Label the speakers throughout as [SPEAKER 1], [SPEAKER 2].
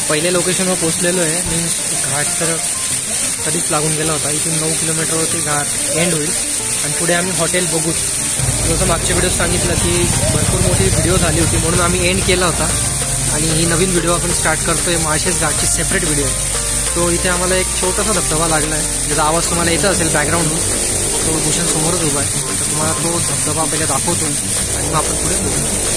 [SPEAKER 1] पहिल्या लोकेशनवर पोहोचलेलो आहे. मीन्स घाट तर कधीच लागून गेला होता. इथून 9 किलोमीटरवरती घाट एंड होईल आणि पुढे आम्ही हॉटेल बघूच. जसं मागच्या व्हिडिओत सांगितलं की भरपूर मोठी व्हिडिओ झाली होती म्हणून आम्ही एंड केला होता आणि ही नवीन व्हिडिओ आपण स्टार्ट करतोय. माळशेज घाटची सेपरेट व्हिडिओ. तो इथे आम्हाला एक छोटासा धबधबा लागला आहे, ज्याचा आवाज तुम्हाला येत असेल बॅकग्राऊंडहून. तो भूषण समोरच उभा आहे. तर तुम्हाला तो धबधबा पहिले दाखवतो आणि मग आपण पुढे बोलू.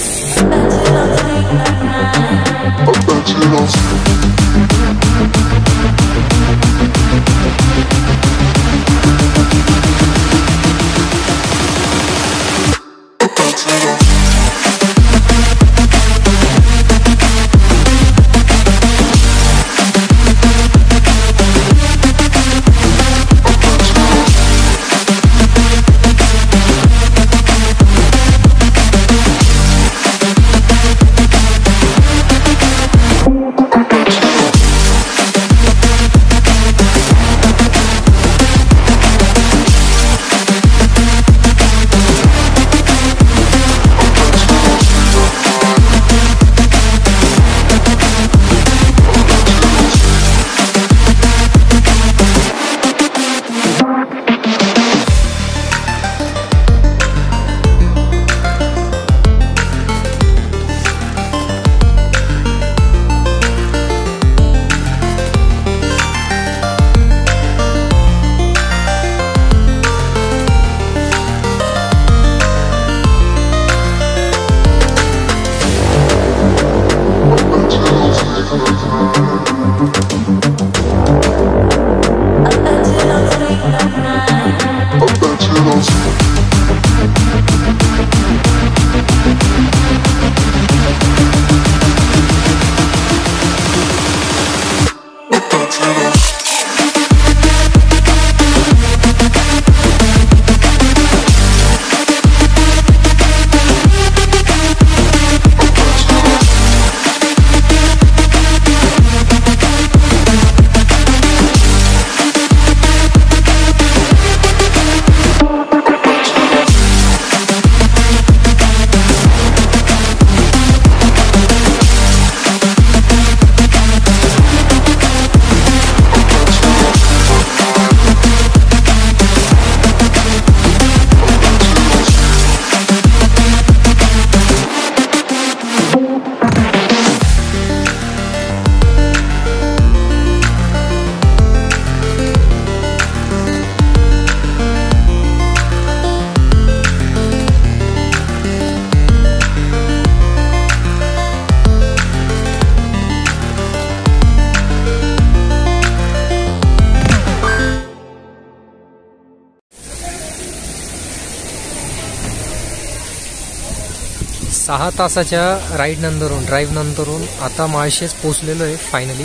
[SPEAKER 1] सहा तासाच्या ड्राईव्ह नंतरून आता माळशेज पोचलेलो आहे फायनली.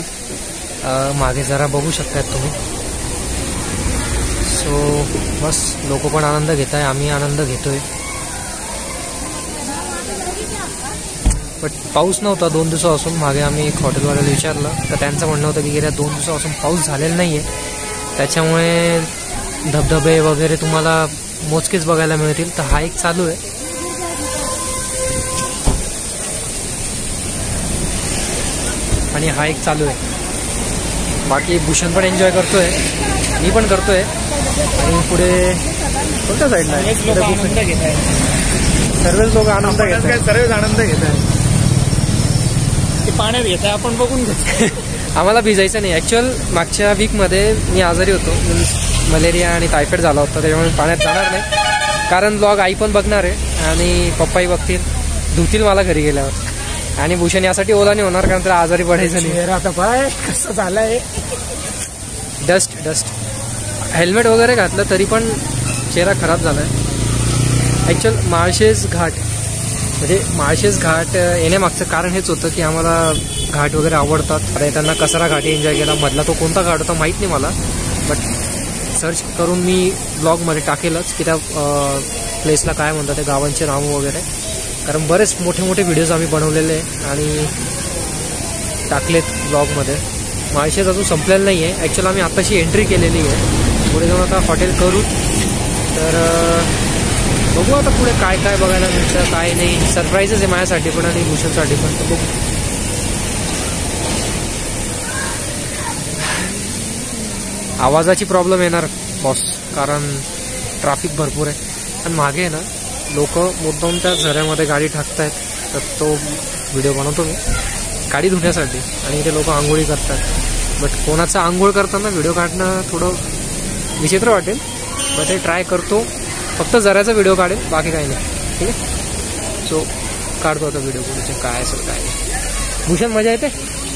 [SPEAKER 1] मागे जरा बघू शकतात तुम्ही. सो बस लोक पण आनंद घेत आहे, आम्ही आनंद घेतोय. बट पाऊस नव्हता 2 दिवसापासून. मागे आम्ही एक हॉटेलवाल्याला विचारलं तर त्यांचं म्हणणं होतं की गेल्या 2 दिवसापासून पाऊस झालेला नाही आहे, त्याच्यामुळे धबधबे वगैरे तुम्हाला मोजकेच बघायला मिळतील. तर हा एक चालू आहे. आणि हा एक चालू आहे. बाकी भूषण पण एन्जॉय करतोय, मी पण करतोय. आणि पुढे कोणत्या साईडला आनंद घेत आहे सर्वच लोक. आनंद घेत आहे, सर्वच आनंद घेत आहे. ते पाण्यात घेत आहे, आपण बघून घेतो. आम्हाला भिजायचं नाही. ॲक्च्युअल मागच्या वीकमध्ये मी आजारी होतो, मलेरिया आणि टायफॉइड झाला होता, त्याच्यामुळे पाण्यात जाणार नाही. कारण ब्लॉग आई पण बघणार आहे आणि पप्पाही बघतील, धुतील मला घरी गेल्यावर. आणि भूषण यासाठी ओला नाही होणार कारण त्याला आजारी पडायचं नाही. आता पाय कसं झालंय. डस्ट हेल्मेट वगैरे घातलं तरी पण चेहरा खराब झालाय. ॲक्च्युअल माळशेज घाट येण्यामागचं कारण हेच होतं की आम्हाला घाट वगैरे आवडतात. आता येताना कसरा घाट एन्जॉय केला. मधला तो कोणता घाट होता माहीत नाही मला, बट सर्च करून मी ब्लॉगमध्ये टाकेलच की त्या प्लेसला काय म्हणतात, त्या गावांचे नावं वगैरे. कारण बरेच मोठे मोठे व्हिडिओज आम्ही बनवलेले आणि टाकलेत ब्लॉगमध्ये. माळशेज अजून संपलेलं नाही आहे. ॲक्च्युअली आम्ही आत्ताशी एंट्री केलेली आहे. पुढे जाऊन आता हॉटेल करू. तर बघू आता पुढे काय काय बघायला मिळतं काय नाही. सरप्राईजच आहे माझ्यासाठी पण आणि भूषणसाठी पण. तर बघू. आवाजाची प्रॉब्लेम येणार बॉस, कारण ट्रॅफिक भरपूर आहे. आणि मागे आहे ना लोक मुद्दाम त्या झऱ्यामध्ये गाडी टाकतायत, तर तो व्हिडिओ बनवतो मी गाडी धुण्यासाठी. आणि इथे लोक आंघोळी करतात, बट कोणाचं आंघोळ करताना व्हिडिओ काढणं थोडं विचित्र वाटेल, बट हे ट्राय करतो. फक्त झऱ्याचा व्हिडिओ काढेल, बाकी काही नाही. ठीक आहे, सो काढतो आता व्हिडिओ पुढचे काय असेल काय. भूषण मजा येते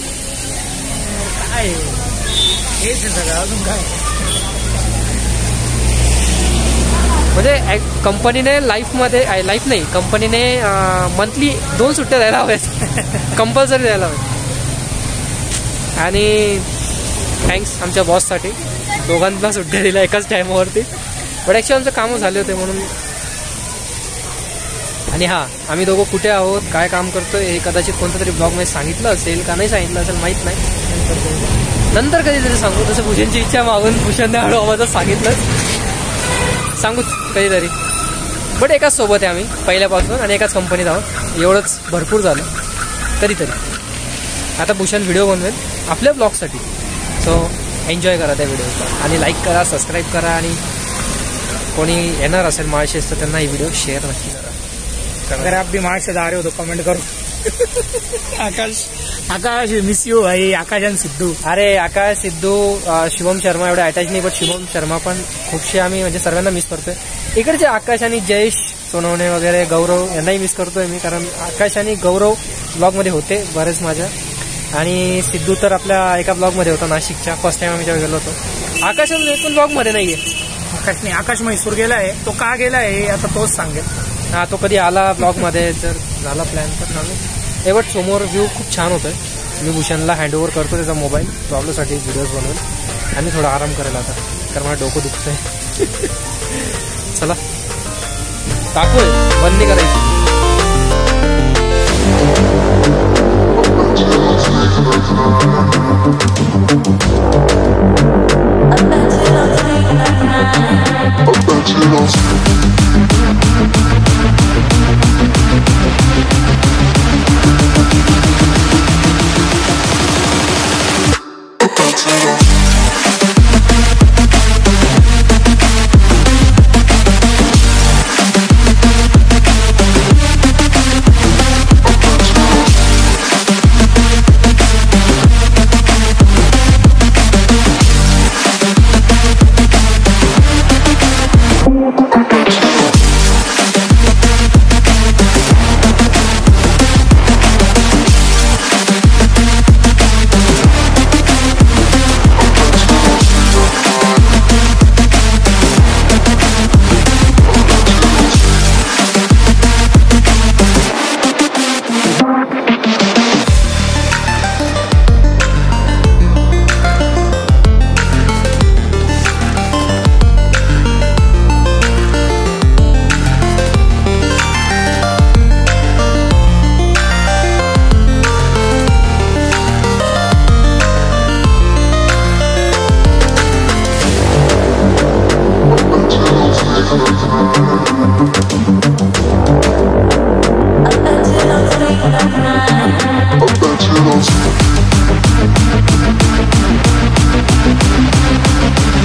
[SPEAKER 2] काय हेच सगळं, अजून काय.
[SPEAKER 1] म्हणजे कंपनीने लाईफ नाही, कंपनीने मंथली 2 सुट्ट्या द्यायला हव्यात, कंपल्सरी द्यायला हव्यात. आणि थँक्स आमच्या बॉससाठी, दोघांना सुट्ट्या दिल्या एकाच टायमावरती. बट ॲक्च्युअली आमचं कामं झाले होते म्हणून. आणि हां, आम्ही दोघं कुठे आहोत, काय काम करतोय हे कदाचित कोणत्या तरी ब्लॉगमध्ये सांगितलं असेल का नाही सांगितलं असेल माहीत नाही, नंतर कधीतरी सांगू. तसं भूषणची इच्छा मागून भूषणने हळू आवाजात सांगितलंच, सांगूच कधीतरी. बट एकाच सोबत आहे आम्ही पहिल्यापासून आणि एकाच कंपनीत आहोत, एवढंच भरपूर झालं. कधीतरी आता भूषण व्हिडिओ बनवेल आपल्या ब्लॉगसाठी, सो एन्जॉय करा त्या व्हिडिओचा. आणि लाईक करा, सबस्क्राईब करा. आणि कोणी येणार असेल माळशेज तर त्यांना ही व्हिडिओ शेअर नक्की करा.
[SPEAKER 2] अगर आप भी मार्च से आ रहे हो तो कमेंट करो. आकाश मिस यू भाई, आकाश आणि सिद्धू.
[SPEAKER 1] अरे आकाश, सिद्धू, शुभम शर्मा एवढे अटॅच नाही, बट शुभम शर्मा पण खूपशे आम्ही म्हणजे सर्वांना मिस करतोय. इकडचे आकाश आणि जयेश सोनवणे वगैरे, गौरव यांनाही मिस करतोय मी, कारण आकाश आणि गौरव ब्लॉगमध्ये होते बरेच माझ्या. आणि सिद्धू तर आपल्या एका ब्लॉगमध्ये होता नाशिकच्या, फर्स्ट टाइम आम्ही जेव्हा गेलो होतो. आकाश पण ब्लॉगमध्ये नाहीये.
[SPEAKER 2] आकाश म्हैसूर गेला आहे, तो का गेला आहे आता तोच सांगेल.
[SPEAKER 1] हा, तो कधी आला ब्लॉगमध्ये, जर झाला प्लॅन तर सांगेल. बट समोर व्ह्यू खूप छान होतोय. मी भूषणला हँडओव्हर करतो त्याचा मोबाईल, तो आपल्यासाठी व्हिडिओज बनवेल आणि थोडा आराम करेल आता, कारण मला डोकं दुखतंय. चला टाकूय, बंद नाही करायची.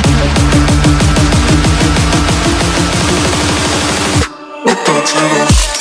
[SPEAKER 3] Turtles.